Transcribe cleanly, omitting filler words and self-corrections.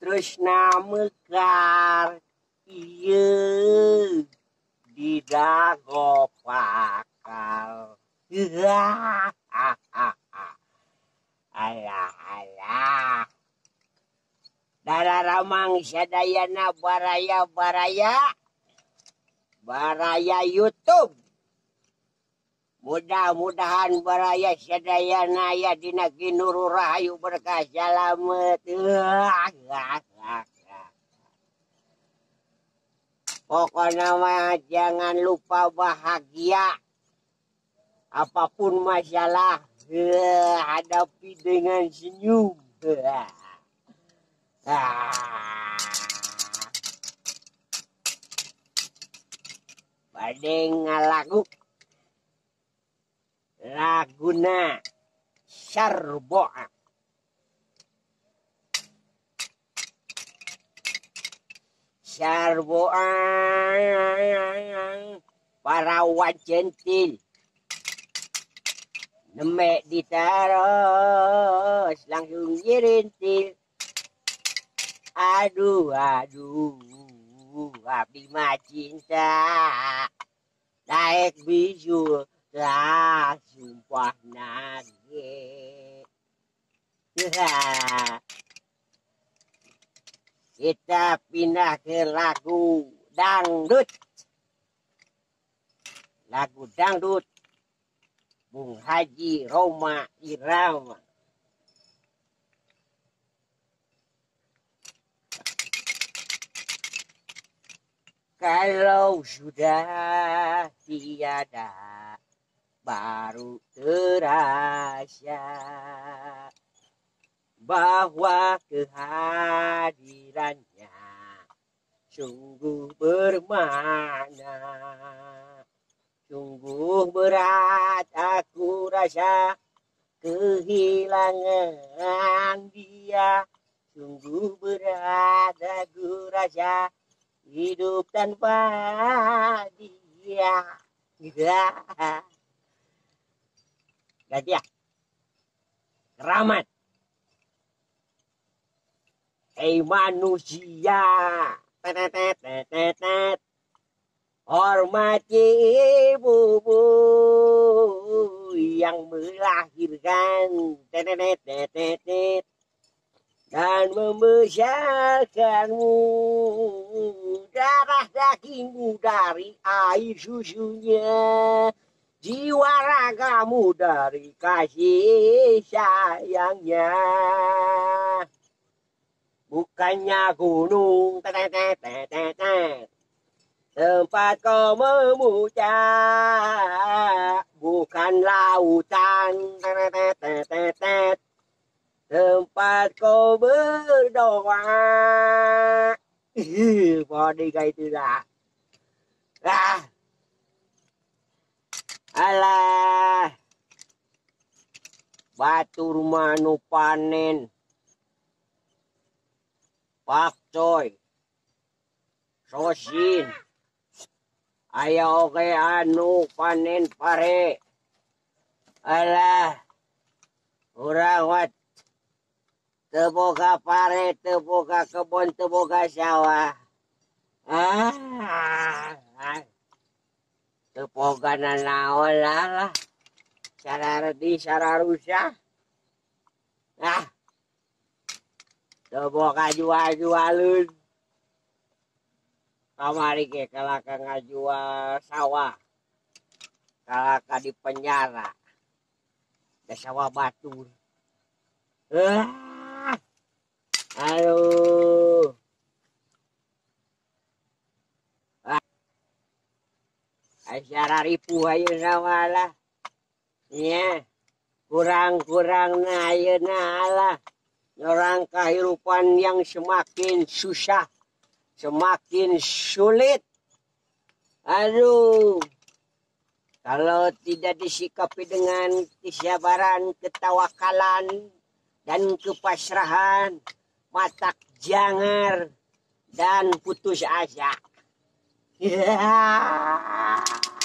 Tresna mekar ieu di dago pakal. Alah. Dararamang sadayana baraya YouTube. Mudah-mudahan baraya sadayana ya dina ginuru rahayu berkah salamet. Pokoknya mah jangan lupa bahagia. Apapun masalah, hadapi dengan senyum. Bade ngalagu laguna Syarbo'a. Syarbo'a para wajentil nemek ditaros langsung jirintil. Aduh, abdi mah cinta naik bisu lah sumpah nage. Kita pindah ke lagu dangdut. Lagu dangdut Bung Haji Roma Irama. Kalau sudah tiada baru terasa bahwa kehadirannya sungguh bermakna. Sungguh berat aku rasa kehilangan dia. Sungguh berat aku rasa hidup tanpa dia. Gajah keramat. Hei manusia, hormati ibumu yang melahirkan dan membesarkanmu. Darah dagingmu dari air susunya, jiwa ragamu dari kasih sayangnya. Bukannya gunung tempat kau memuncak, bukan lautan tempat kau berdoa. Body kayak itu lah. Alah, batur manu panen, pakcoy, sosin, ayo oke anu panen pare. Alah, urang wat teboga pare, teboga kebon, teboga sawah. Teboga nanaon lah. Sarardi sararusa. Teboga jual-jualun. Kamari ke kalaka ngajual sawah. Kalaka di penjara. Da sawah batur. Aduh. Asyara ripuh ayeuna malah. Nya, kurang-kurang na ayeuna lah. Orang kehidupan yang semakin susah, semakin sulit. Aduh. Kalau tidak disikapi dengan kesabaran, ketawakalan, dan kepasrahan, matak jangar dan putus asa.